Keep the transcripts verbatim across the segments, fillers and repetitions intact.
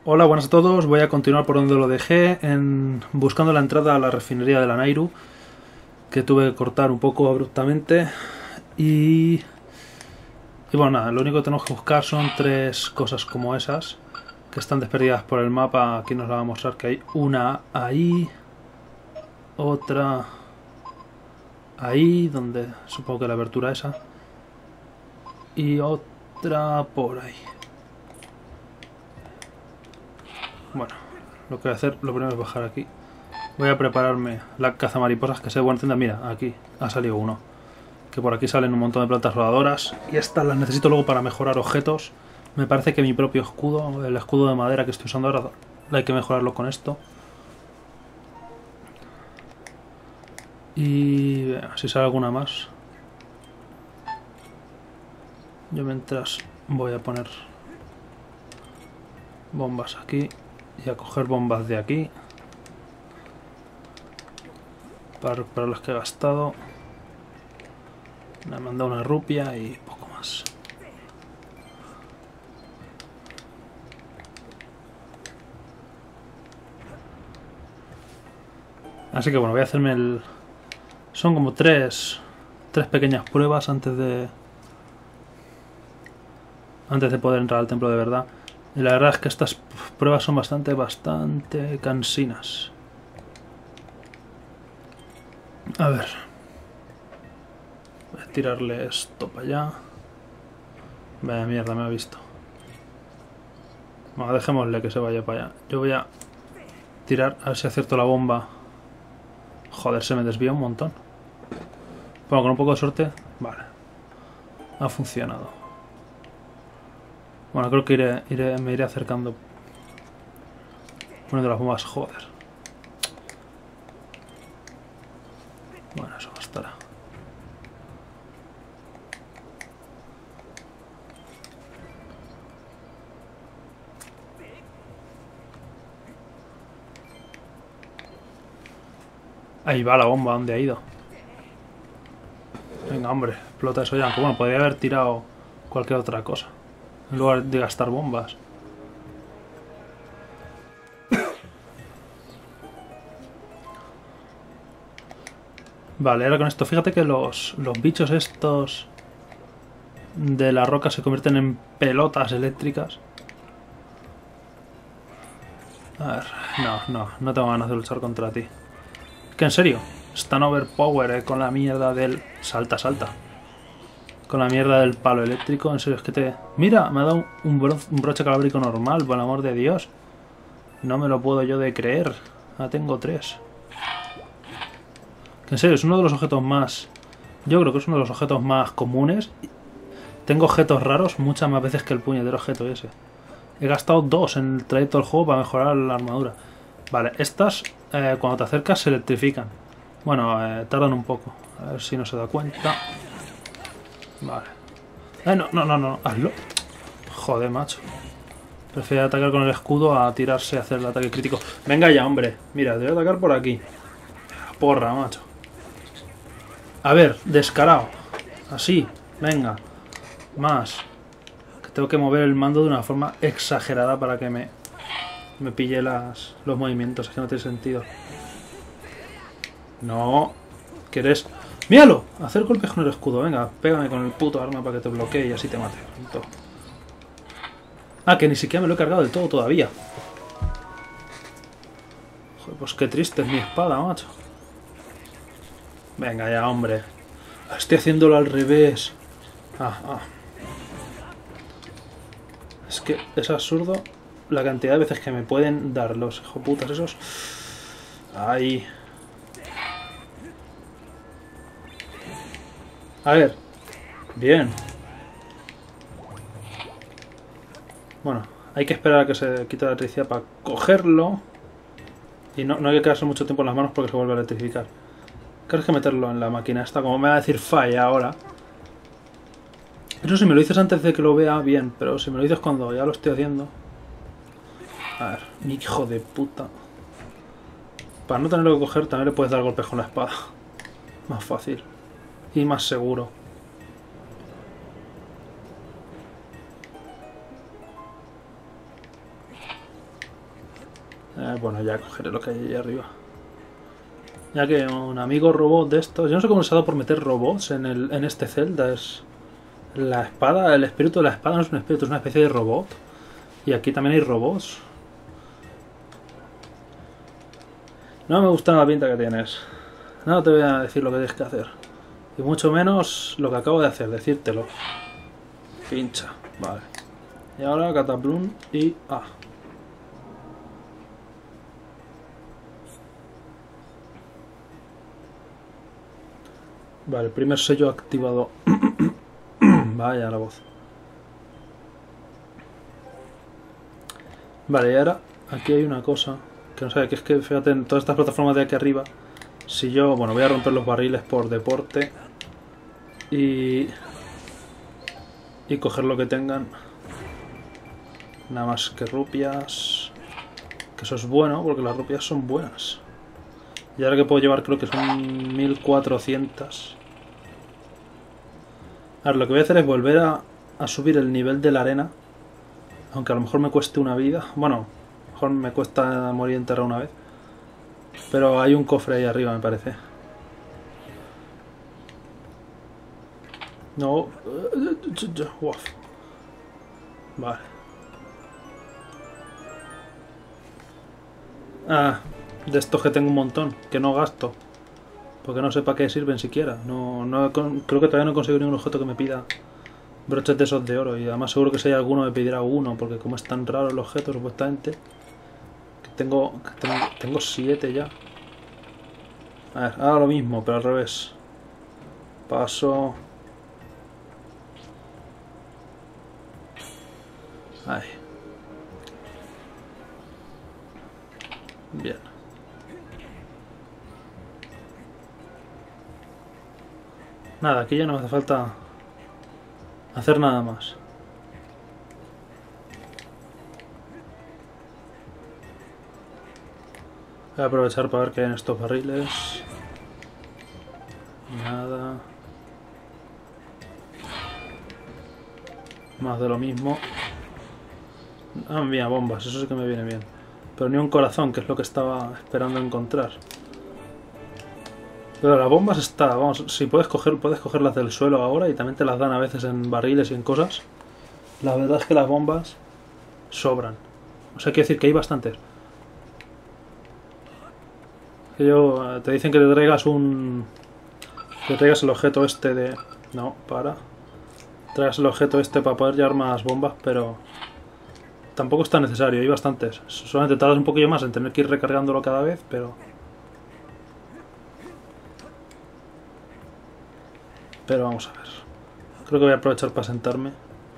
Hola, buenas a todos. Voy a continuar por donde lo dejé, en buscando la entrada a la refinería de la Nayru, que tuve que cortar un poco abruptamente. Y, y bueno, nada, lo único que tenemos que buscar son tres cosas como esas, que están desperdigadas por el mapa. Aquí nos la va a mostrar que hay una ahí, otra ahí, donde supongo que la abertura esa, y otra por ahí. Bueno, lo que voy a hacer, lo primero es bajar aquí. Voy a prepararme la cazamariposas que sé buena tienda. Mira, aquí ha salido uno. Que por aquí salen un montón de plantas rodadoras. Y estas las necesito luego para mejorar objetos. Me parece que mi propio escudo, el escudo de madera que estoy usando ahora, hay que mejorarlo con esto. Y si sale alguna más. Yo mientras voy a poner bombas aquí. Y a coger bombas de aquí para recuperar las que he gastado. Me han mandado una rupia y poco más. Así que bueno, voy a hacerme el... Son como tres tres pequeñas pruebas antes de antes de poder entrar al templo de verdad. Y la verdad es que estas pruebas son bastante, bastante cansinas. A ver. Voy a tirarle esto para allá. Vaya mierda, me ha visto. Bueno, dejémosle que se vaya para allá. Yo voy a tirar, a ver si acierto la bomba. Joder, se me desvía un montón. Bueno, con un poco de suerte, vale. Ha funcionado. Bueno, creo que iré, iré, me iré acercando. Poniendo las bombas, joder. Bueno, eso bastará. Ahí va la bomba, ¿dónde ha ido? Venga, hombre, explota eso ya. Aunque bueno, podría haber tirado cualquier otra cosa en lugar de gastar bombas. Vale, ahora con esto, fíjate que los, los bichos estos de la roca se convierten en pelotas eléctricas. A ver, no, no, no tengo ganas de luchar contra ti. Es que en serio, están overpower eh, con la mierda del... Salta, salta. Con la mierda del palo eléctrico, en serio, es que te... Mira, me ha dado un, bro... un broche calábrico normal, por el amor de Dios. No me lo puedo yo de creer. Ah, tengo tres. Que en serio, es uno de los objetos más... Yo creo que es uno de los objetos más comunes. Tengo objetos raros muchas más veces que el puñetero objeto ese. He gastado dos en el trayecto del juego para mejorar la armadura. Vale, estas eh, cuando te acercas se electrifican. Bueno, eh, tardan un poco. A ver si no se da cuenta. Vale. Eh, no, no, no, no, hazlo. Joder, macho. Prefiere atacar con el escudo a tirarse a hacer el ataque crítico. Venga ya, hombre. Mira, te voy a atacar por aquí. Porra, macho. A ver, descarado. Así, venga. Más. Que tengo que mover el mando de una forma exagerada para que me, me pille las, los movimientos. Es que no tiene sentido. No. ¿Quieres? ¡Míralo! Hacer golpes con el escudo. Venga, pégame con el puto arma para que te bloquee y así te mate. Ah, que ni siquiera me lo he cargado del todo todavía. Joder, pues qué triste es mi espada, macho. Venga ya, hombre. Estoy haciéndolo al revés. Ah, ah. Es que es absurdo la cantidad de veces que me pueden dar los hijoputas esos. Ahí. A ver. Bien. Bueno, hay que esperar a que se quite la electricidad para cogerlo. Y no, no hay que quedarse mucho tiempo en las manos porque se vuelve a electrificar. Creo que meterlo en la máquina esta, como me va a decir falla ahora. Eso si me lo dices antes de que lo vea, bien. Pero si me lo dices cuando ya lo estoy haciendo. A ver, mi hijo de puta. Para no tenerlo que coger también le puedes dar golpes con la espada. Más fácil. Y más seguro. Eh, bueno, ya cogeré lo que hay ahí arriba. Ya que un amigo robot de estos... Yo no sé cómo les ha dado por meter robots en, el, en este Zelda. Es la espada, el espíritu de la espada no es un espíritu, es una especie de robot. Y aquí también hay robots. No me gusta la pinta que tienes. No te voy a decir lo que tienes que hacer. Y mucho menos lo que acabo de hacer, decírtelo. Pincha, vale. Y ahora Cataplum y A. Vale, primer sello activado. Vaya la voz. Vale, y ahora aquí hay una cosa que no sé, que es que fíjate en todas estas plataformas de aquí arriba. Si yo, bueno, voy a romper los barriles por deporte y y coger lo que tengan. Nada más que rupias, que eso es bueno porque las rupias son buenas. Y ahora que puedo llevar creo que son mil cuatrocientas. Ahora lo que voy a hacer es volver a, a subir el nivel de la arena. Aunque a lo mejor me cueste una vida. Bueno, a lo mejor me cuesta morir enterrado una vez. Pero hay un cofre ahí arriba, me parece. No. Vale. Ah, de estos que tengo un montón, que no gasto. Porque no sé para qué sirven siquiera. No, no, creo que todavía no he conseguido ningún objeto que me pida broches de esos de oro. Y además seguro que si hay alguno me pedirá uno. Porque como es tan raro el objeto supuestamente. Que tengo, que tengo, tengo siete ya. A ver, ahora lo mismo, pero al revés. Paso. Ahí. Bien. Nada, aquí ya no hace falta hacer nada más. Voy a aprovechar para ver qué hay en estos barriles. Nada. Más de lo mismo. Ah, mira, bombas, eso sí que me viene bien. Pero ni un corazón, que es lo que estaba esperando encontrar. Pero las bombas está, vamos, si puedes coger, puedes cogerlas del suelo ahora y también te las dan a veces en barriles y en cosas. La verdad es que las bombas sobran. O sea, quiere decir que hay bastantes. Que yo, te dicen que te traigas un... Que traigas el objeto este de... No, para. Traigas el objeto este para poder llevar más bombas, pero... Tampoco es tan necesario, hay bastantes. Solamente tardas un poquillo más en tener que ir recargándolo cada vez, pero... Pero vamos a ver. Creo que voy a aprovechar para sentarme.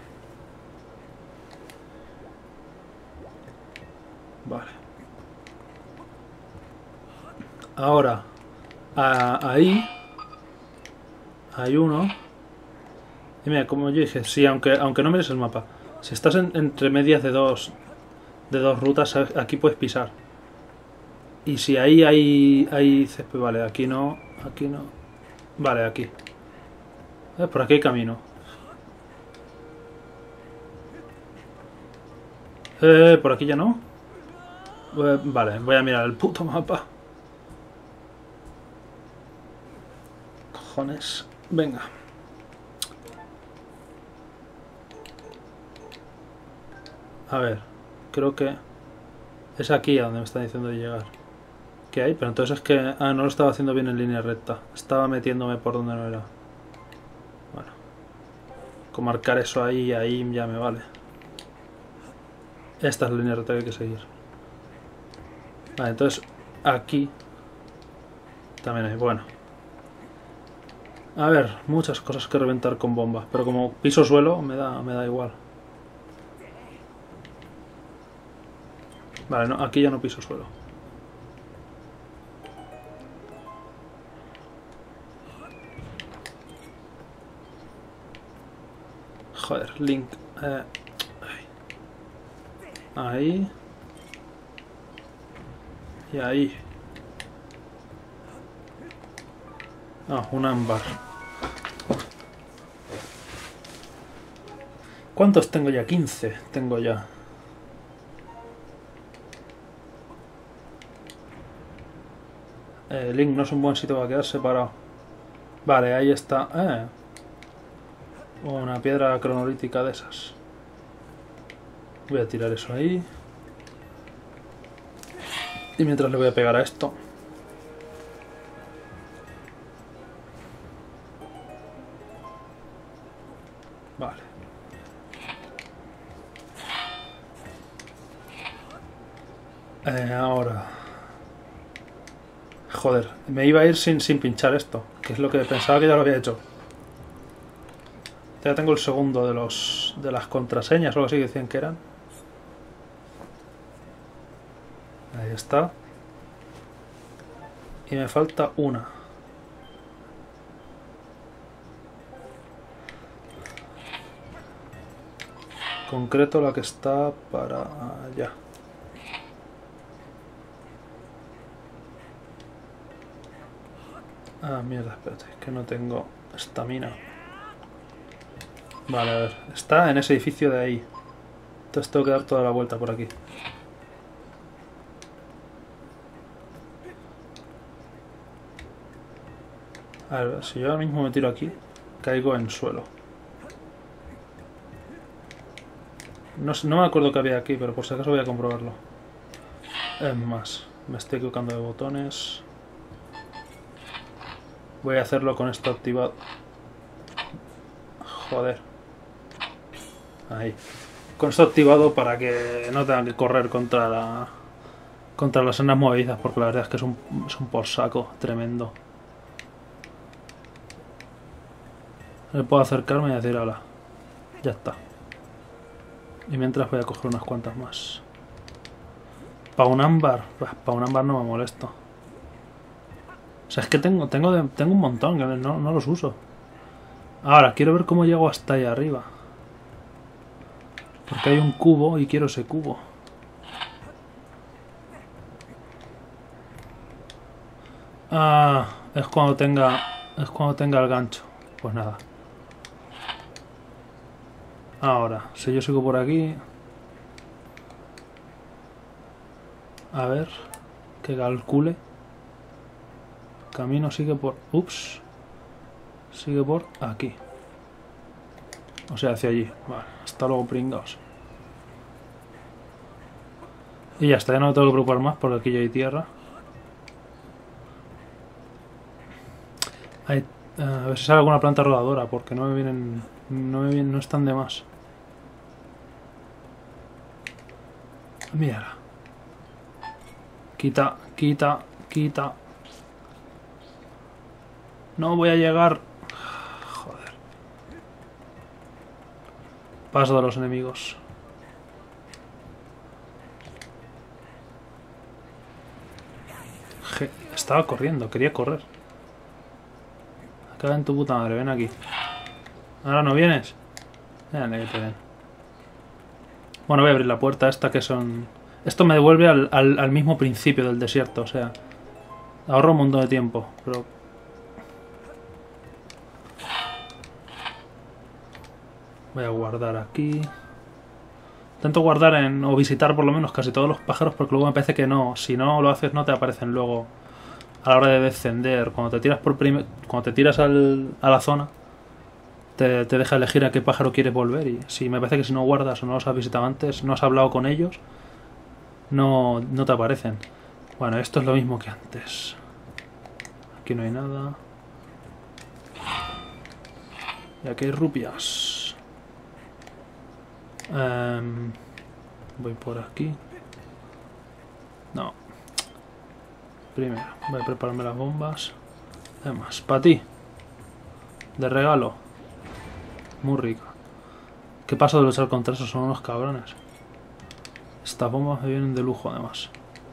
Vale. Ahora, a, ahí hay uno. Y mira, como yo dije, sí, aunque, aunque no mires el mapa, si estás en, entre medias de dos de dos rutas, aquí puedes pisar. Y si ahí hay, hay césped, vale, aquí no, aquí no. Vale, aquí. Eh, por aquí hay camino. Eh, por aquí ya no. Eh, vale, voy a mirar el puto mapa. Cojones. Venga. A ver, creo que es aquí a donde me están diciendo de llegar. ¿Qué hay? Pero entonces es que... Ah, no lo estaba haciendo bien en línea recta. Estaba metiéndome por donde no era. Bueno. Con marcar eso ahí, ahí ya me vale. Esta es la línea recta que hay que seguir. Vale, entonces aquí también hay... Bueno. A ver, muchas cosas que reventar con bombas. Pero como piso suelo, me da, me da igual. Vale, no, aquí ya no piso suelo. Joder, Link. Eh, ahí. Y ahí. Ah, un ámbar. ¿Cuántos tengo ya? quince tengo ya. Eh, Link no es un buen sitio para quedarse parado. Vale, ahí está. Eh. Una piedra cronolítica de esas. Voy a tirar eso ahí. Y mientras le voy a pegar a esto. Vale. Eh, ahora. Joder, me iba a ir sin, sin pinchar esto. Que es lo que pensaba que ya lo había hecho. Ya tengo el segundo de los de las contraseñas o algo así que decían que eran. Ahí está. Y me falta una. Concreto la que está para allá. Ah, mierda, espérate, que no tengo estamina. Vale, a ver, está en ese edificio de ahí. Entonces tengo que dar toda la vuelta por aquí. A ver, si yo ahora mismo me tiro aquí, caigo en suelo. No, no me acuerdo que había aquí, pero por si acaso voy a comprobarlo. Es más, me estoy equivocando de botones. Voy a hacerlo con esto activado. Joder. Ahí. Con esto activado para que no tenga que correr contra la contra las sendas movedizas, porque la verdad es que es un, es un por saco tremendo. Le puedo acercarme y decir hola. Ya está. Y mientras voy a coger unas cuantas más. Para un ámbar. Pues para un ámbar no me molesto. O sea, es que tengo, tengo, de, tengo un montón que no, no los uso. Ahora, quiero ver cómo llego hasta ahí arriba. Porque hay un cubo y quiero ese cubo. Ah, es cuando tenga, es cuando tenga el gancho. Pues nada. Ahora, si yo sigo por aquí... A ver, que calcule. Camino sigue por... Ups. Sigue por aquí. O sea, hacia allí. Vale, hasta luego, pringaos. Y ya está, ya no me tengo que preocupar más porque aquí ya hay tierra. Hay, uh, a ver si sale alguna planta rodadora, porque no me vienen... No me vienen, no están de más. Mírala. Quita, quita, quita. No voy a llegar. Joder. Paso de los enemigos. Je, estaba corriendo, quería correr. Acá en tu puta madre, ven aquí. Ahora no vienes. Ven, que te ven. Bueno, voy a abrir la puerta esta que son... Esto me devuelve al, al, al mismo principio del desierto, o sea... Ahorro un montón de tiempo, pero... Voy a guardar aquí... Intento guardar en, o visitar por lo menos casi todos los pájaros porque luego me parece que no. Si no lo haces no te aparecen luego a la hora de descender. Cuando te tiras por primer, cuando te tiras al, a la zona te, te deja elegir a qué pájaro quieres volver. Y si me parece que si no guardas o no los has visitado antes, no has hablado con ellos, no, no te aparecen. Bueno, esto es lo mismo que antes. Aquí no hay nada. Y aquí hay rupias. Um, voy por aquí. No. Primero, voy a prepararme las bombas. Además, para ti. De regalo. Muy rico. ¿Qué pasa de luchar contra esos? Son unos cabrones. Estas bombas me vienen de lujo, además.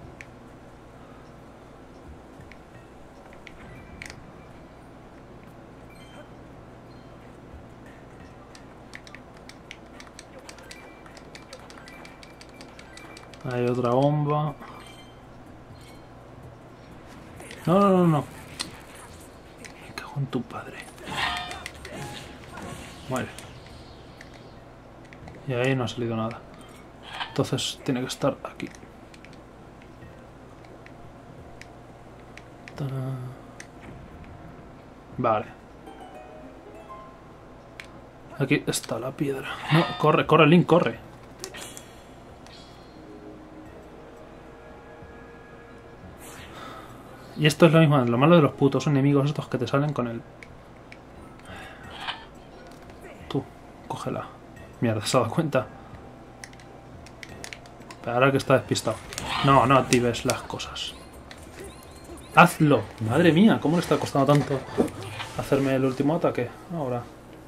Hay otra bomba. No, no, no, no. Me cago en tu padre. Muere. Y ahí no ha salido nada. Entonces tiene que estar aquí. Vale. Aquí está la piedra. No, corre, corre, Link, corre. Y esto es lo mismo, lo malo de los putos enemigos estos que te salen con el... Tú, cógela. Mierda, ¿se ha dado cuenta? Pero ahora que está despistado. No, no actives las cosas. ¡Hazlo! Madre mía, ¿cómo le está costando tanto hacerme el último ataque? Ahora.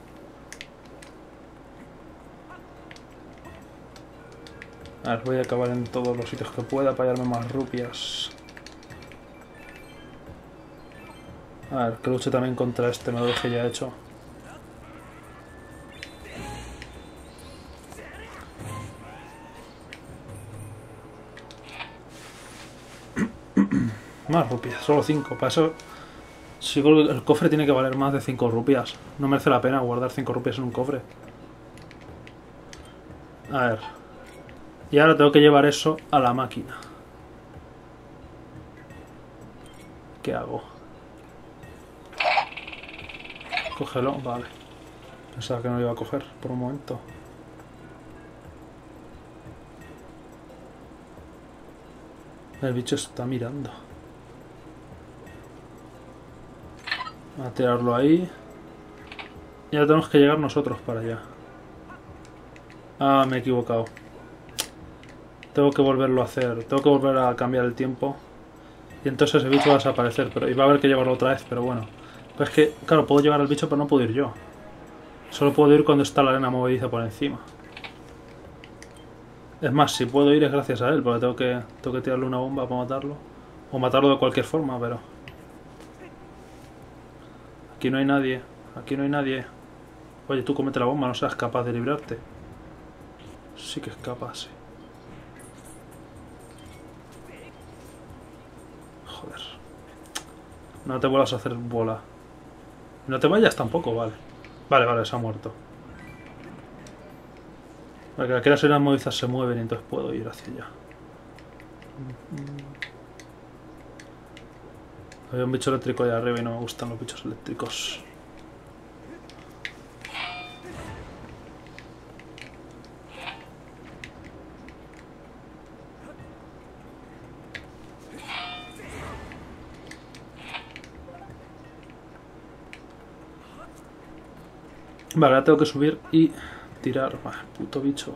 A ver, voy a acabar en todos los sitios que pueda para hallarme más rupias. A ver, que luche también contra este, me lo dejé ya hecho. Más rupias, solo cinco. Para eso, si el cofre tiene que valer más de cinco rupias. No merece la pena guardar cinco rupias en un cofre. A ver. Y ahora tengo que llevar eso a la máquina. ¿Qué hago? Cógelo, vale. Pensaba que no lo iba a coger por un momento. El bicho está mirando. A tirarlo ahí. Y ahora tenemos que llegar nosotros para allá. Ah, me he equivocado. Tengo que volverlo a hacer. Tengo que volver a cambiar el tiempo. Y entonces el bicho va a desaparecer. Pero iba a haber que llevarlo otra vez, pero bueno. Pues es que, claro, puedo llevar al bicho, pero no puedo ir yo. Solo puedo ir cuando está la arena movediza por encima. Es más, si puedo ir es gracias a él, porque tengo que, tengo que tirarle una bomba para matarlo. O matarlo de cualquier forma, pero... Aquí no hay nadie. Aquí no hay nadie. Oye, tú comete la bomba, no seas capaz de librarte. Sí que es capaz, sí. Joder. No te vuelvas a hacer bola. No te vayas tampoco, vale. Vale, vale, se ha muerto. Porque aquí las arenas movedizas se mueven y entonces puedo ir hacia allá. Había un bicho eléctrico allá arriba y no me gustan los bichos eléctricos. Vale, ahora tengo que subir y tirar. Ah, puto bicho.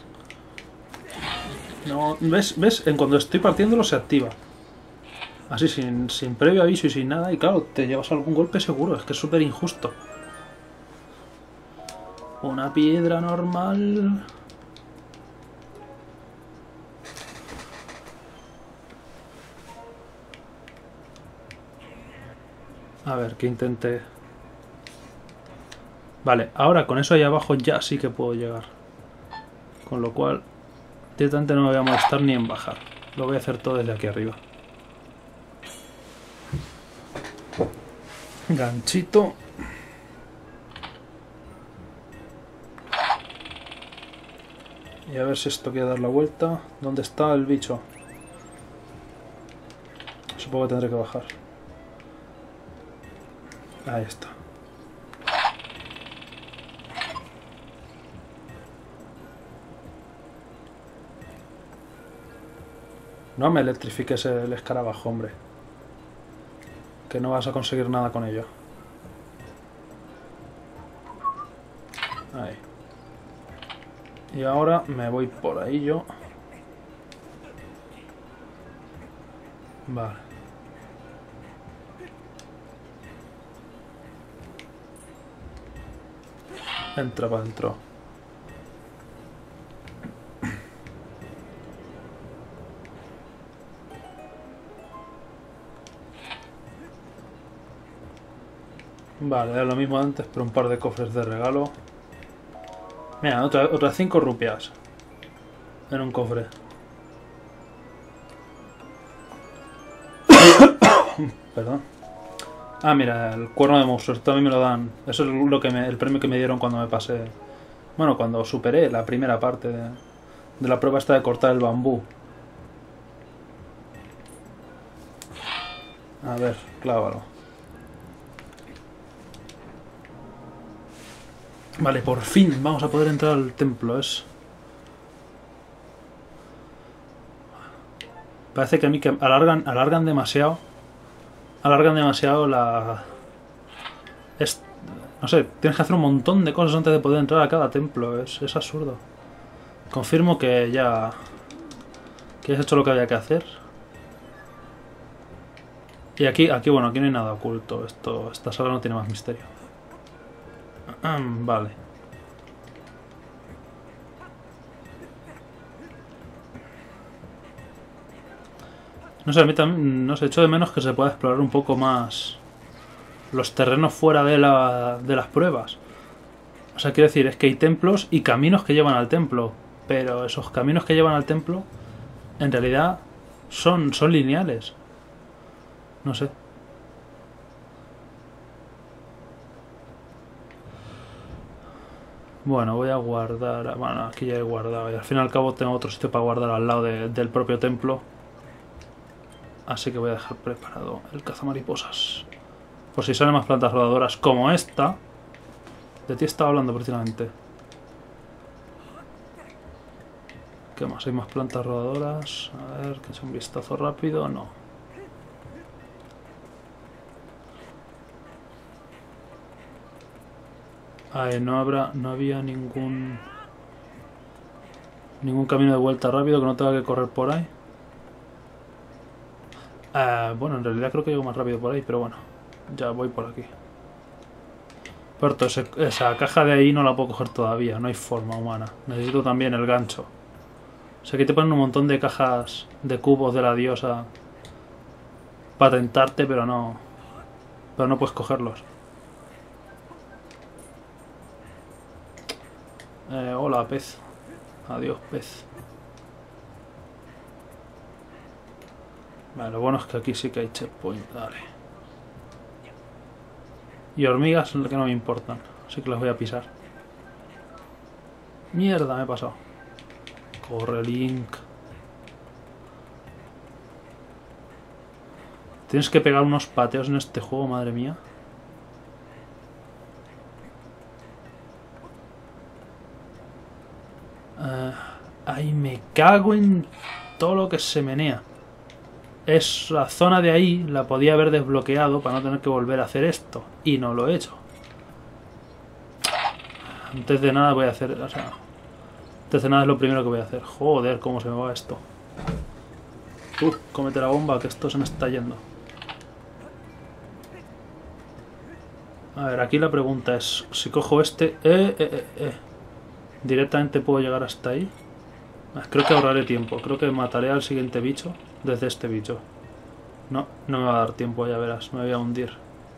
No, ¿ves? ¿Ves? En cuando estoy partiéndolo se activa. Así, sin, sin previo aviso y sin nada. Y claro, te llevas algún golpe seguro. Es que es súper injusto. Una piedra normal. A ver, que intente... Vale, ahora con eso ahí abajo ya sí que puedo llegar. Con lo cual, directamente no me voy a molestar ni en bajar. Lo voy a hacer todo desde aquí arriba. Ganchito. Y a ver si esto quiere dar la vuelta. ¿Dónde está el bicho? Supongo que tendré que bajar. Ahí está. No me electrifiques el escarabajo, hombre. Que no vas a conseguir nada con ello. Ahí. Y ahora me voy por ahí yo. Vale. Entra para adentro. Vale, es lo mismo antes, pero un par de cofres de regalo. Mira, otra, otras cinco rupias en un cofre. Perdón. Ah, mira, el cuerno de monstruos. Esto a mí me lo dan. Eso es lo que me, el premio que me dieron cuando me pasé. Bueno, cuando superé la primera parte de, de la prueba esta de cortar el bambú. A ver, clávalo. Vale, por fin vamos a poder entrar al templo. Es... Parece que a mí que alargan, alargan demasiado. Alargan demasiado la... Es... No sé, tienes que hacer un montón de cosas antes de poder entrar a cada templo. Es, es absurdo. Confirmo que ya... Que has hecho lo que había que hacer. Y aquí, aquí bueno, aquí no hay nada oculto. Esto, esta sala no tiene más misterio. Vale. No sé, a mí también, no sé, echo de menos que se pueda explorar un poco más los terrenos fuera de, la, de las pruebas. O sea, quiero decir, es que hay templos y caminos que llevan al templo. Pero esos caminos que llevan al templo, en realidad, son, son lineales. No sé. Bueno, voy a guardar... Bueno, aquí ya he guardado. Y al fin y al cabo tengo otro sitio para guardar al lado de, del propio templo. Así que voy a dejar preparado el cazamariposas. Por si salen más plantas rodadoras como esta. De ti estaba hablando precisamente. ¿Qué más? ¿Hay más plantas rodadoras? A ver, que eche un vistazo rápido. No. Ahí no habrá, no había ningún... Ningún camino de vuelta rápido que no tenga que correr por ahí. Eh, bueno, en realidad creo que llego más rápido por ahí, pero bueno. Ya voy por aquí. Pero ese, esa caja de ahí no la puedo coger todavía, no hay forma humana. Necesito también el gancho. O sea, que te ponen un montón de cajas de cubos de la diosa para tentarte, pero no... Pero no puedes cogerlos. Eh, hola, pez. Adiós, pez. Vale, lo bueno es que aquí sí que hay checkpoint. Dale. Y hormigas que no me importan. Así que las voy a pisar. Mierda, me he pasado. Corre, Link. Tienes que pegar unos pateos en este juego, madre mía. Uh, ay, me cago en todo lo que se menea. Es la zona de ahí, la podía haber desbloqueado para no tener que volver a hacer esto. Y no lo he hecho. Antes de nada voy a hacer... O sea, antes de nada es lo primero que voy a hacer. Joder, cómo se me va esto. Uh, cómete la bomba, que esto se me está yendo. A ver, aquí la pregunta es... Si cojo este... Eh, eh, eh, eh. ¿Directamente puedo llegar hasta ahí? Creo que ahorraré tiempo. Creo que mataré al siguiente bicho desde este bicho. No, no me va a dar tiempo, ya verás. Me voy a hundir.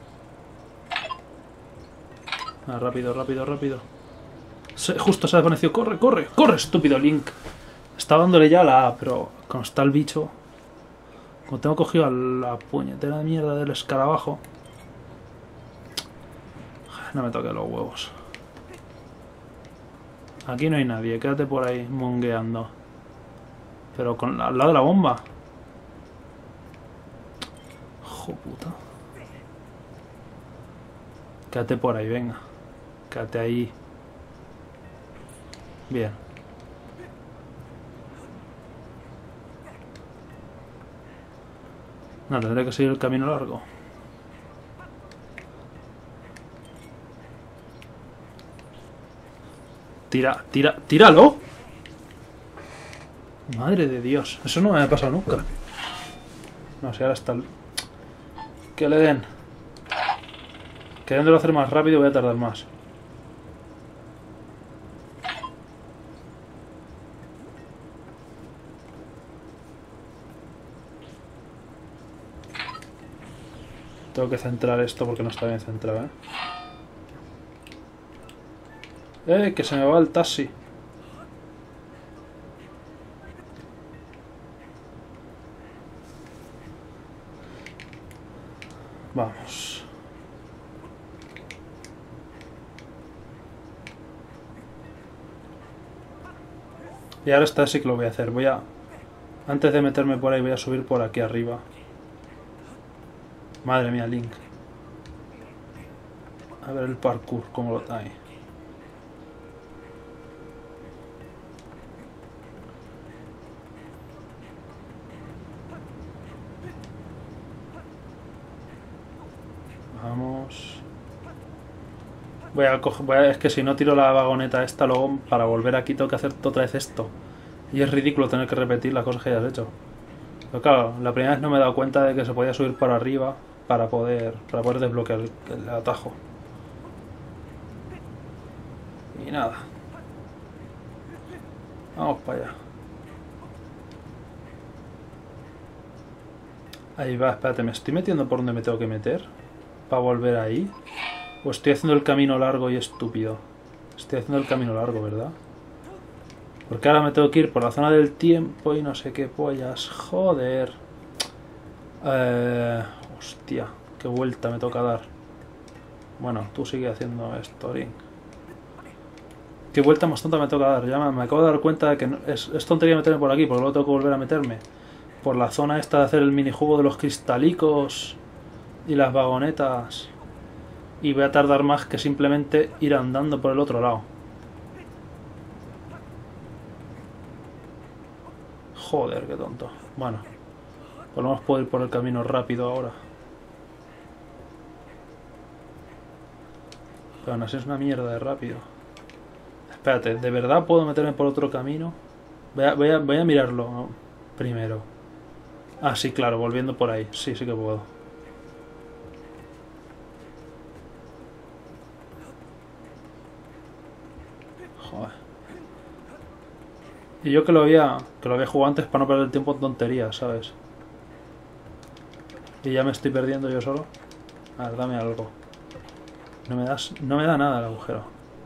Ah, rápido, rápido, rápido. Se, justo se ha desvanecido. ¡Corre, corre! ¡Corre, estúpido Link! Estaba dándole ya la A, pero cuando está el bicho... Como tengo cogido a la puñetera de mierda del escarabajo... No me toque los huevos. Aquí no hay nadie, quédate por ahí mongueando. Pero con, al lado de la bomba. Jo puta. Quédate por ahí, venga. Quédate ahí. Bien. No, tendré que seguir el camino largo. Tira, tira, tíralo. Madre de Dios, eso no me ha pasado nunca. No sé, ahora está el... Que le den. Queriéndolo hacer más rápido voy a tardar más. Tengo que centrar esto porque no está bien centrado, ¿eh? ¡Eh! Que se me va el taxi. Vamos. Y ahora esta sí que lo voy a hacer. Voy a... Antes de meterme por ahí voy a subir por aquí arriba. Madre mía, Link. A ver el parkour, cómo lo trae. Vamos. Voy a coger... Voy a, es que si no tiro la vagoneta esta, luego para volver aquí tengo que hacer otra vez esto. Y es ridículo tener que repetir las cosas que hayas hecho. Pero claro, la primera vez no me he dado cuenta de que se podía subir para arriba para poder, para poder desbloquear el, el atajo. Y nada. Vamos para allá. Ahí va, espérate, ¿me estoy metiendo por donde me tengo que meter? ¿Para volver ahí? ¿O estoy haciendo el camino largo y estúpido? Estoy haciendo el camino largo, ¿verdad? Porque ahora me tengo que ir por la zona del tiempo y no sé qué pollas. Joder. Eh, hostia, qué vuelta me toca dar. Bueno, tú sigue haciendo esto, Link. Qué vuelta más tonta me toca dar. Ya me, me acabo de dar cuenta de que no, es, es tontería meterme por aquí, porque luego tengo que volver a meterme por la zona esta de hacer el minijuego de los cristalicos y las vagonetas. Y voy a tardar más que simplemente ir andando por el otro lado. Joder, qué tonto. Bueno, por lo menos puedo ir por el camino rápido ahora. Pero aún así es una mierda de rápido. Espérate, ¿de verdad puedo meterme por otro camino? Voy a, voy a, voy a mirarlo, ¿no? Primero. Ah, sí, claro, volviendo por ahí. Sí, sí que puedo. Joder. Y yo que lo había que lo había jugado antes para no perder el tiempo en tonterías, ¿sabes? Y ya me estoy perdiendo yo solo. A ver, dame algo. No me das, no me da nada el agujero.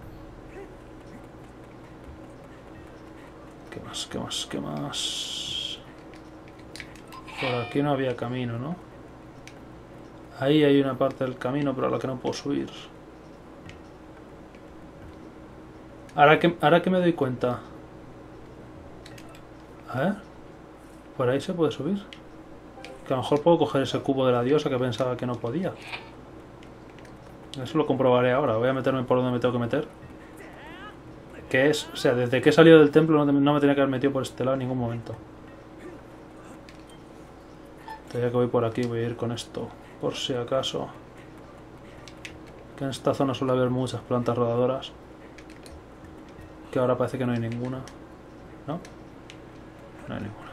¿Qué más? ¿Qué más? ¿Qué más? Por aquí no había camino, ¿no? Ahí hay una parte del camino, pero a la que no puedo subir. Ahora que, ahora que me doy cuenta. A ver. Por ahí se puede subir. Que a lo mejor puedo coger ese cubo de la diosa que pensaba que no podía. Eso lo comprobaré ahora. Voy a meterme por donde me tengo que meter. Que es... O sea, desde que he salido del templo no, no me tenía que haber metido por este lado en ningún momento. Ya que voy por aquí, voy a ir con esto. Por si acaso. Que en esta zona suele haber muchas plantas rodadoras. Que ahora parece que no hay ninguna. ¿No? No hay ninguna.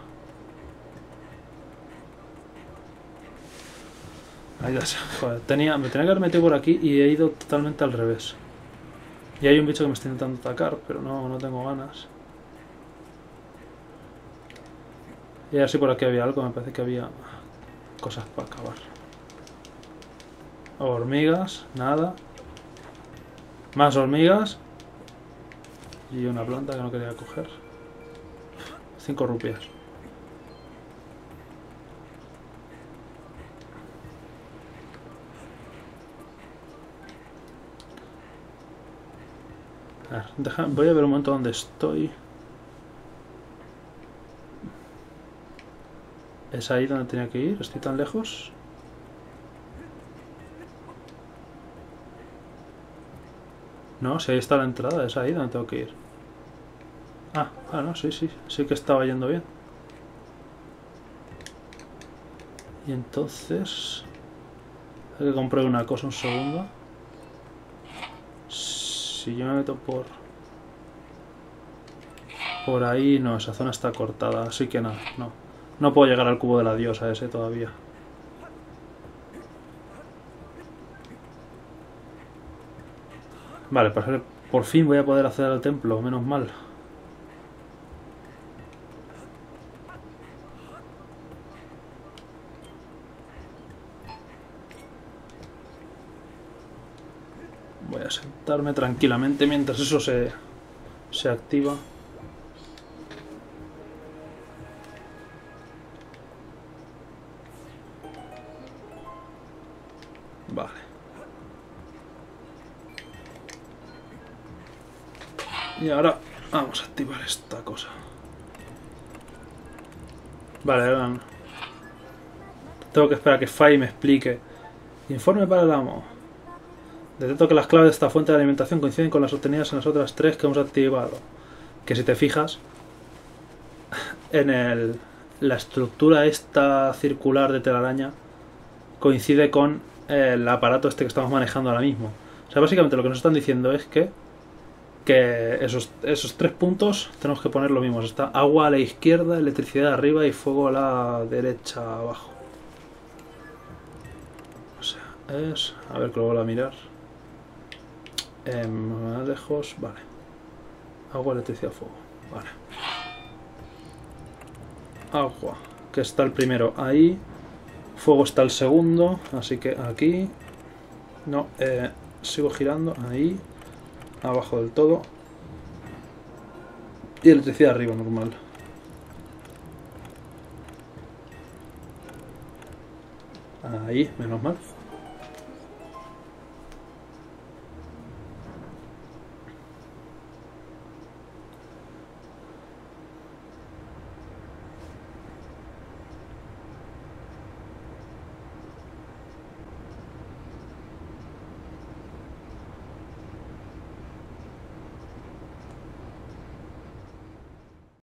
Ahí ya sé. Joder, tenía, me tenía que haber metido por aquí y he ido totalmente al revés. Y hay un bicho que me está intentando atacar, pero no, no tengo ganas. Y a ver si por aquí había algo, me parece que había cosas para acabar. Hormigas, nada. Más hormigas. Y una planta que no quería coger. Cinco rupias. A ver, deja, voy a ver un momento dónde estoy. ¿Es ahí donde tenía que ir? ¿Estoy tan lejos? No, si ahí está la entrada, es ahí donde tengo que ir. Ah, ah, no, sí, sí, sí que estaba yendo bien. Y entonces... Hay que comprar una cosa, un segundo. Si yo me meto por... Por ahí, no, esa zona está cortada, así que nada, no. No puedo llegar al cubo de la diosa ese todavía. Vale, pues por fin voy a poder acceder al templo, menos mal. Voy a sentarme tranquilamente mientras eso se, se activa. Vale. Y ahora vamos a activar esta cosa. Vale, ahora tengo que esperar a que Fai me explique Informe para el amo. Detecto que las claves de esta fuente de alimentación coinciden con las obtenidas en las otras tres que hemos activado. Que si te fijas, en el, la estructura esta circular de telaraña coincide con el aparato este que estamos manejando ahora mismo. O sea, básicamente lo que nos están diciendo es que, que esos, esos tres puntos tenemos que poner lo mismo. Está agua a la izquierda, electricidad arriba y fuego a la derecha abajo. O sea, es... A ver, que lo vuelvo a mirar. Eh, más lejos, vale. Agua, electricidad, fuego. Vale. Agua, que está el primero ahí. Fuego está el segundo, así que aquí. No, eh, sigo girando, ahí. Abajo del todo. Y electricidad arriba, normal. Ahí, menos mal.